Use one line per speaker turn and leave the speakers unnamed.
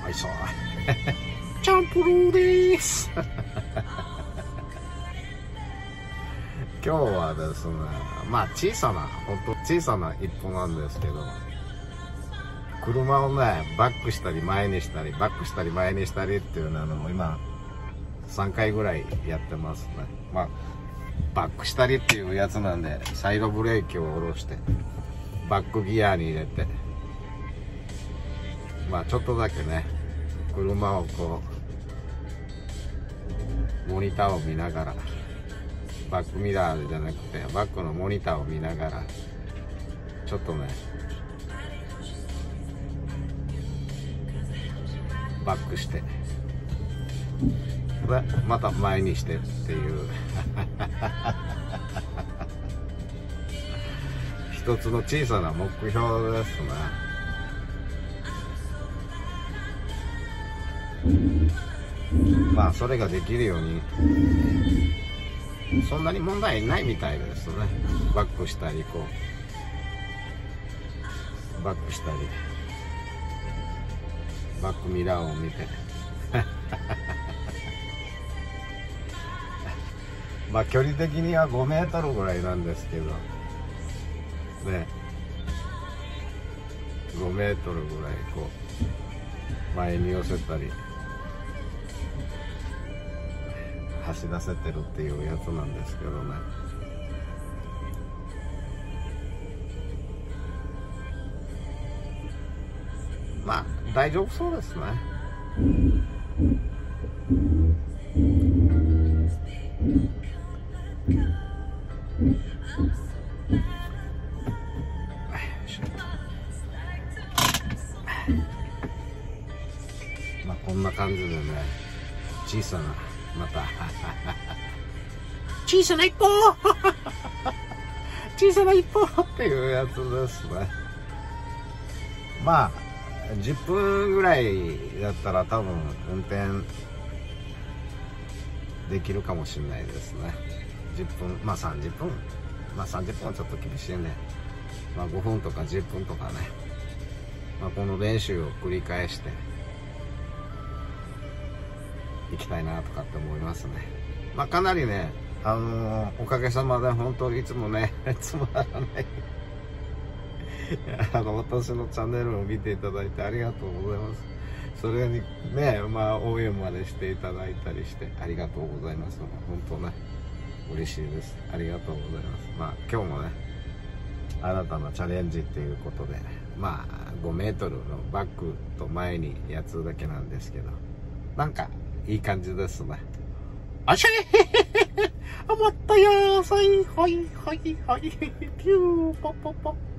はい、そう。チャンプルーです。今日はですね、まあ小さな、ほんと小さな一歩なんですけど、車をね、バックしたり前にしたり、バックしたり前にしたりっていうのを今、3回ぐらいやってますね。まあ、バックしたりっていうやつなんで、サイドブレーキを下ろして、バックギアに入れて、まあちょっとだけね、車をこう、モニターを見ながら、バックミラーじゃなくてバックのモニターを見ながらちょっとねバックしてでまた前にしてっていう一つの小さな目標ですね。まあそれができるようにそんなに問題ないみたいですね。バックしたりこうバックしたりバックミラーを見てまあ距離的には5メートルぐらいなんですけどね、5メートルぐらいこう前に寄せたり走らせてるっていうやつなんですけどね。まあ大丈夫そうですね。まあこんな感じでね、小さなまた小さな一歩小さな一歩っていうやつですね。まあ10分ぐらいだったら多分運転できるかもしれないですね。10分まあ30分まあ30分はちょっと厳しいね。まあ5分とか10分とかね、まあ、この練習を繰り返して行きたいなとかって思いますね。まあかなりね、おかげさまで本当にいつもねつまらない私のチャンネルを見ていただいてありがとうございます。それにね、まあ応援までしていただいたりしてありがとうございます。本当ね嬉しいです。ありがとうございます。まあ今日もね新たなチャレンジっていうことで、まあ5メートルのバックと前にやつだけなんですけど、なんかいい感じですね。あしゃいあまったやーさいはいはいはいピューポポポ